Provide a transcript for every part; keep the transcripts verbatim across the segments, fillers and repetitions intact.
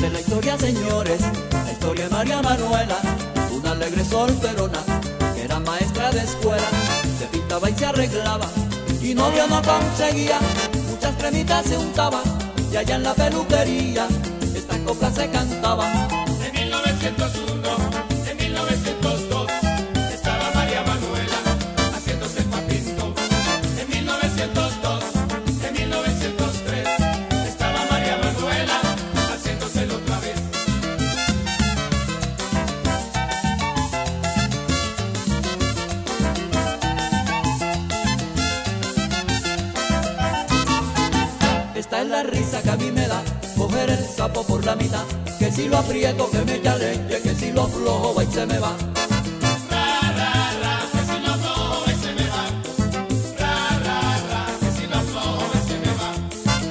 es la historia, señores, la historia de María Manuela, una alegre solterona que era maestra de escuela. Se pintaba y se arreglaba y novio no conseguía, muchas cremitas se untaba y allá en la peluquería esta copla se cantaba. En mil novecientos uno, en mil novecientos dos, estaba María Manuela haciéndose el papito. En mil novecientos dos, en mil novecientos tres, estaba María Manuela haciéndoselo otra vez. Esta es la risa que a mí me da coger el sapo por la mitad, que si lo aprieto que me echa leche, que si lo aflojo va y se me va. Ra, ra, ra, que si lo aflojo y se me va. Ra, ra, ra, que si lo aflojo y se me va.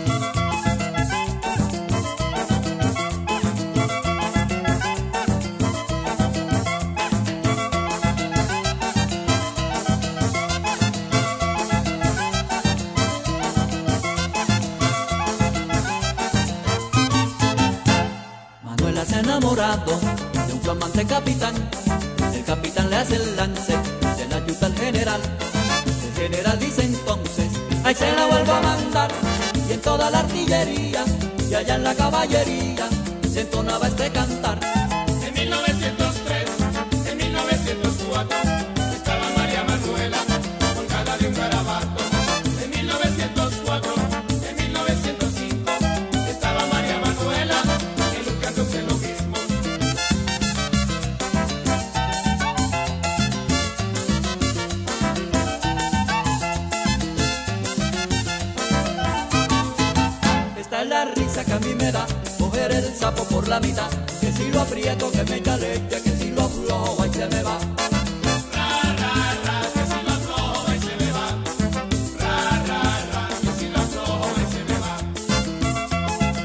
Manuela se ha enamorado de un flamante capitán. El capitán le hace el lance, se la ayuda al general. El general dice entonces, ahí se la vuelvo a mandar. Y en toda la artillería y allá en la caballería se entonaba este cantar. En mil novecientos tres, en mil novecientos cuatro, estaba María Manuela colgada de un garabato. En mil novecientos cuatro, en mil novecientos cinco, estaba María Manuela educándose lo mismo. Esta es la risa que a mí me da coger el sapo por la mitad, que si lo aprieto que me echa leche, que si lo aflojo ahí se me va. Ra, ra, ra, que si lo aflojo y se me va. Ra, ra, ra, que si lo aflojo y se me va.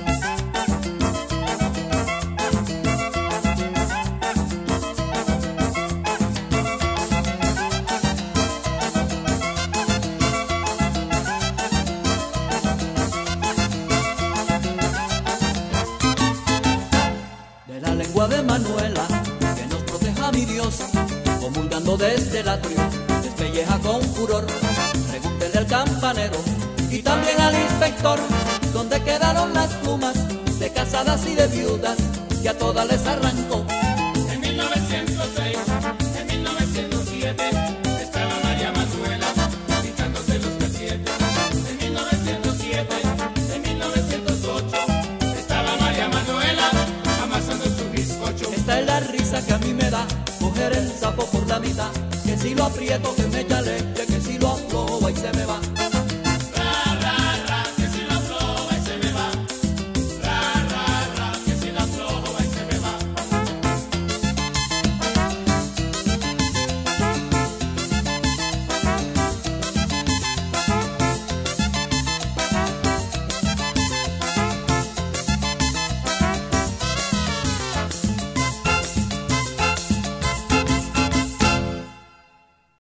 De la lengua de Manuela, que nos proteja mi Dios, comulgando desde el atrio, despelleja con furor. Pregúntele al campanero y también al inspector, dónde quedaron las plumas de casadas y de viudas, que a todas les arrancó. En mil novecientos seis, en mil novecientos siete, estaba María Manuela quitándose los casietes. En mil novecientos siete, en mil novecientos ocho, estaba María Manuela amasando su bizcocho. Esta es la risa que a mí me da coger el sapo por la mitad, que si lo aprieto que me echa leche,